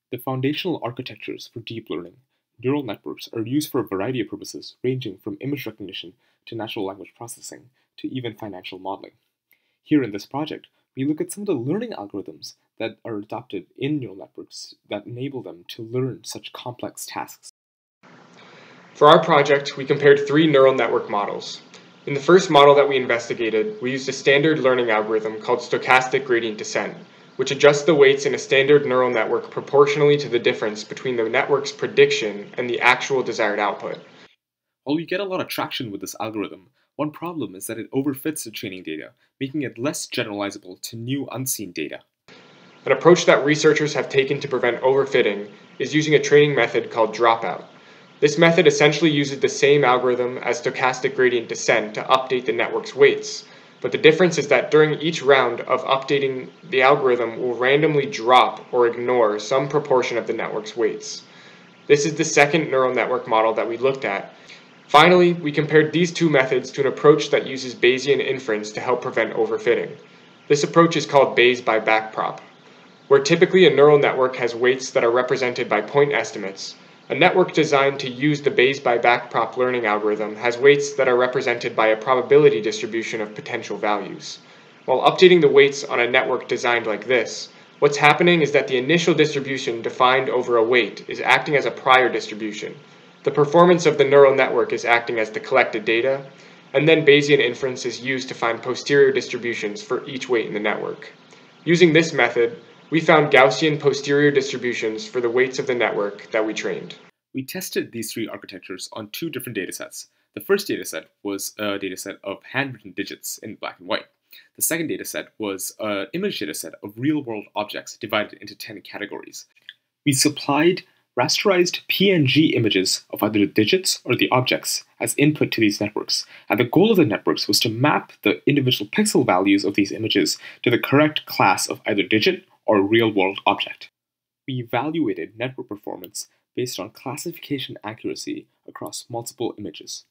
The foundational architectures for deep learning, neural networks, are used for a variety of purposes, ranging from image recognition to natural language processing to even financial modeling. Here in this project, we look at some of the learning algorithms that are adopted in neural networks that enable them to learn such complex tasks. For our project, we compared three neural network models. In the first model that we investigated, we used a standard learning algorithm called stochastic gradient descent, which adjusts the weights in a standard neural network proportionally to the difference between the network's prediction and the actual desired output. While we get a lot of traction with this algorithm, one problem is that it overfits the training data, making it less generalizable to new unseen data. An approach that researchers have taken to prevent overfitting is using a training method called dropout. This method essentially uses the same algorithm as stochastic gradient descent to update the network's weights, but the difference is that during each round of updating, the algorithm will randomly drop or ignore some proportion of the network's weights. This is the second neural network model that we looked at. Finally, we compared these two methods to an approach that uses Bayesian inference to help prevent overfitting. This approach is called Bayes by Backprop. Where typically a neural network has weights that are represented by point estimates, a network designed to use the Bayes by Backprop learning algorithm has weights that are represented by a probability distribution of potential values. While updating the weights on a network designed like this, what's happening is that the initial distribution defined over a weight is acting as a prior distribution. The performance of the neural network is acting as the collected data, and then Bayesian inference is used to find posterior distributions for each weight in the network. Using this method, we found Gaussian posterior distributions for the weights of the network that we trained. We tested these three architectures on two different datasets. The first dataset was a dataset of handwritten digits in black and white. The second dataset was an image dataset of real-world objects divided into 10 categories. We supplied rasterized PNG images of either the digits or the objects as input to these networks, and the goal of the networks was to map the individual pixel values of these images to the correct class of either digit or real-world object. We evaluated network performance based on classification accuracy across multiple images.